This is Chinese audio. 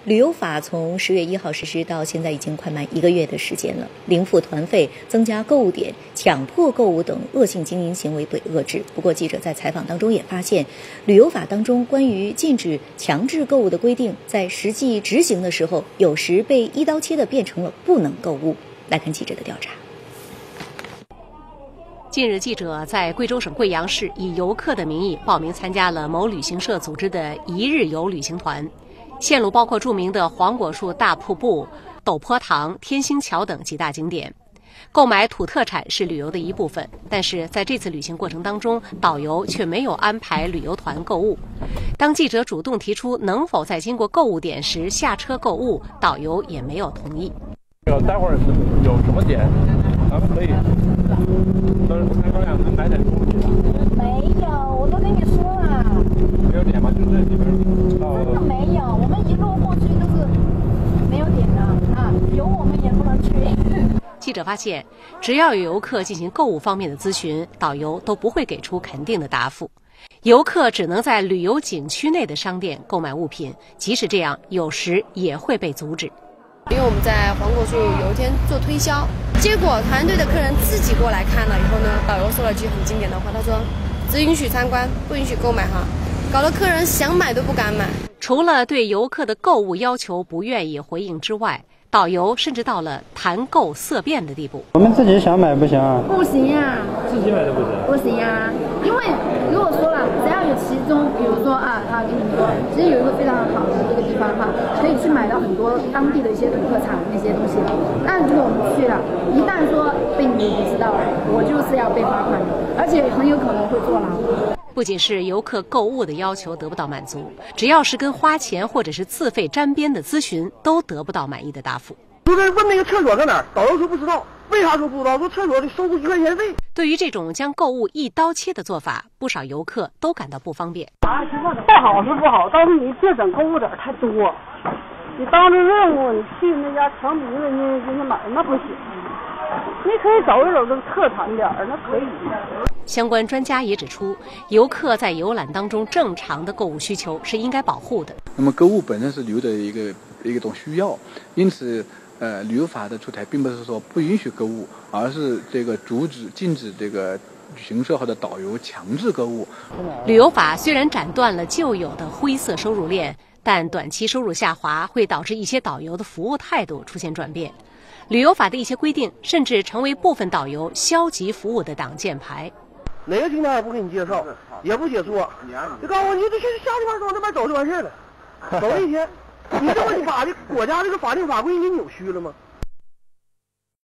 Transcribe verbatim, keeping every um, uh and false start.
旅游法从十月一号实施到现在已经快满一个月的时间了，零付团费、增加购物点、强迫购物等恶性经营行为被遏制。不过，记者在采访当中也发现，旅游法当中关于禁止强制购物的规定，在实际执行的时候，有时被一刀切的变成了不能购物。来看记者的调查。 近日，记者在贵州省贵阳市以游客的名义报名参加了某旅行社组织的一日游旅行团，线路包括著名的黄果树大瀑布、陡坡塘、天星桥等几大景点。购买土特产是旅游的一部分，但是在这次旅行过程当中，导游却没有安排旅游团购物。当记者主动提出能否在经过购物点时下车购物，导游也没有同意。 待会儿有什么点，咱们可以跟开发量买点东西。 没有，我都跟你说了。 没有点吗？就这里边到。 真的没有，我们一路过去都是没有点的啊，有我们也不能去。 记者发现，只要有游客进行购物方面的咨询，导游都不会给出肯定的答复。游客只能在旅游景区内的商店购买物品，即使这样，有时也会被阻止。 因为我们在黄果树有一天做推销，结果团队的客人自己过来看了以后呢，导游说了句很经典的话，他说只允许参观，不允许购买哈，搞得客人想买都不敢买。 除了对游客的购物要求不愿意回应之外，导游甚至到了谈购色变的地步。 我们自己想买不行啊？ 不行呀、啊， 自己买都不行。 不行呀、啊，因为如果说了，只要有其中，比如说啊啊，跟你们说，其实有一个非常好的这个地方哈，可以去买到很多当地的一些土特产那些东西。但如果我们去了，一旦说被你们知道了，我就是要被罚款的，而且很有可能会坐牢。 不仅是游客购物的要求得不到满足，只要是跟花钱或者是自费沾边的咨询，都得不到满意的答复。 就是问那个厕所在哪儿，导游说不知道，为啥说不知道？说厕所得收个一块钱费。 对于这种将购物一刀切的做法，不少游客都感到不方便。 不好是不好，但是你这整购物点太多，你当着任务，你去那家强逼人家人家买那不行。你可以找一找这个特产点儿，那可以。 相关专家也指出，游客在游览当中正常的购物需求是应该保护的。 那么购物本身是旅游的一个一种需要，因此，呃，旅游法的出台并不是说不允许购物，而是这个阻止、禁止这个旅行社或者导游强制购物。 旅游法虽然斩断了旧有的灰色收入链，但短期收入下滑会导致一些导游的服务态度出现转变。旅游法的一些规定甚至成为部分导游消极服务的挡箭牌。 哪个景点也不给你介绍，也不解说，就告诉我你这去下地方走，那边走就完事了，走一天，你这么把这国家这个法定法规给扭曲了吗？